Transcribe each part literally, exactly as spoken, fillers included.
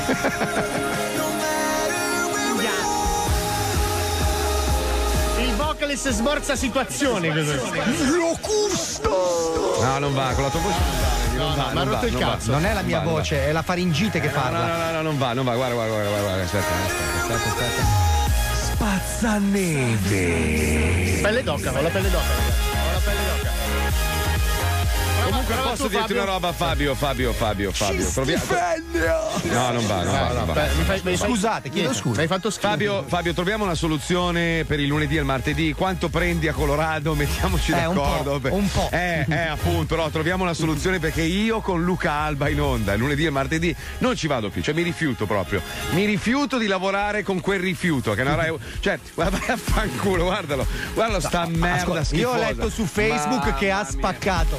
Il vocalist sborza situazioni. Locusto! No, non va, con la tua voce non va. Non va, ma ha non rotto va, il non cazzo. va. Non è la mia Non va, voce, non va. è la faringite che No, parla. no, no, no, non va, non va. Guarda, guarda, guarda, guarda. Aspetta, aspetta, aspetta, aspetta. Spazzaneve. Pelle d'oca, ho la pelle d'oca. Ho la pelle d'oca. Comunque Prova posso tu, dirti Fabio? una roba, Fabio, Fabio, Fabio, Fabio. Proviamo. No, non va, non va, non va. Beh, mi fai- mi fai- Scusate, chiedo niente, scusa. Mi hai fatto schifo. Fabio, Fabio, troviamo una soluzione per il lunedì e il martedì. Quanto prendi a Colorado? Mettiamoci Eh, un d'accordo. po', un po'. Eh, eh, appunto, no, troviamo una soluzione perché io con Luca Alba in onda il lunedì e il martedì non ci vado più, cioè mi rifiuto proprio. Mi rifiuto di lavorare con quel rifiuto. Che è una rai- cioè, guarda, vai a fanculo, guardalo. Guardalo, sta merda Ascolta, io schifosa. ho letto su Facebook Mamma che ha mia. spaccato.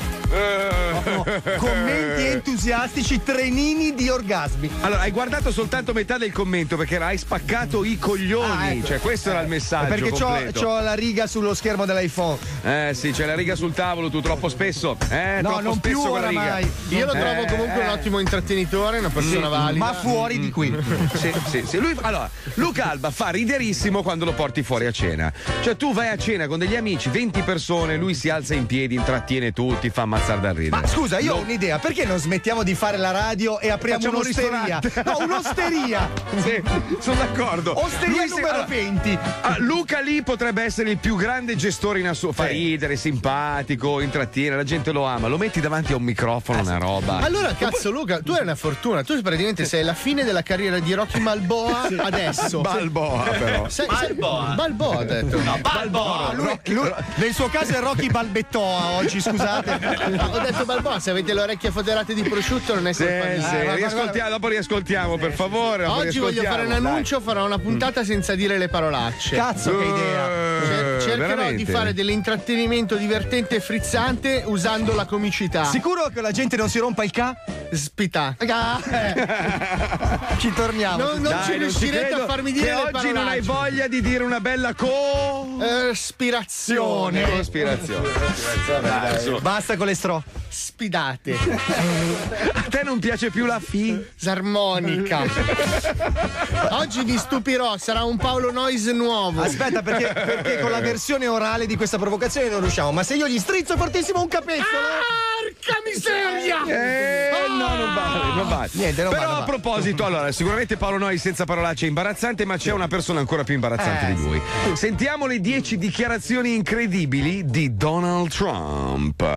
Eh. Commenti entusiastici, trenini di orgasmi. Allora, hai guardato soltanto metà del commento perché hai spaccato i coglioni. Ah, ecco. Cioè, questo era il messaggio. Perché c'ho, completo. c'ho la riga sullo schermo dell'iPhone. Eh sì, c'è la riga sul tavolo, tu troppo spesso. Eh, No, troppo non spesso più quella riga. oramai. Io lo trovo Eh, comunque un eh. ottimo intrattenitore, una persona valida. Ma fuori di qui. Sì, sì, sì. Lui, allora, Luca Alba fa riderissimo quando lo porti fuori a cena. Cioè, tu vai a cena con degli amici, venti persone, lui si alza in piedi, intrattiene tutti, fa ammazzare dal ridere. Ma scusa, io ho No. un'idea, perché non smettiamo di fare la radio e apriamo Facciamo un un'osteria? ristorante. No, un'osteria! Sì, sono d'accordo. Osteria Lui si- numero allora, venti. ah, Luca lì potrebbe essere il più grande gestore in assoluto. Fa Sì. ridere, simpatico, intrattiene, la gente lo ama. Lo metti davanti a un microfono, una roba. Allora, cazzo, Luca, tu hai una fortuna. Tu praticamente sei la fine della carriera di Rocky Balboa adesso. Balboa, però. Sei- sei- Balboa ha detto. No, Balboa! Lui, lui- nel suo caso è Rocky Balbettoa oggi, scusate. ho detto Balboa, se avete le orecchie foderate di prosciutto non è Sì, colpa mia. sì, guarda, riascoltiamo, guarda. dopo riascoltiamo, per favore. dopo Oggi voglio fare un riascoltiamo, annuncio, farò una puntata senza dire le parolacce. Cazzo, che idea. Cer- Eh, cercherò veramente? di fare dell'intrattenimento divertente e frizzante usando la comicità. Sicuro che la gente non si rompa il ca? Spita. Ah, eh. Ci torniamo. Non, non Dai, ci non ci riuscirete credo a farmi dire che le oggi non hai parolacce. voglia di dire una bella co Eh, Spirazione. cospirazione. Dai, su. Basta con le stro. Spidate. A te non piace più la fi? Sarmonica. Oggi vi stupirò, sarà un Paolo Noyes nuovo. Aspetta, perché, perché con la versione orale di questa provocazione non riusciamo. Ma se io gli strizzo fortissimo un capezzolo. Porca miseria! Eh, no, non vale, non vale. Niente, non Però vale, a va. proposito, allora, sicuramente Paolo Noi senza parolacce è imbarazzante, ma c'è una persona ancora più imbarazzante Eh, di lui. Sentiamo le dieci dichiarazioni incredibili di Donald Trump.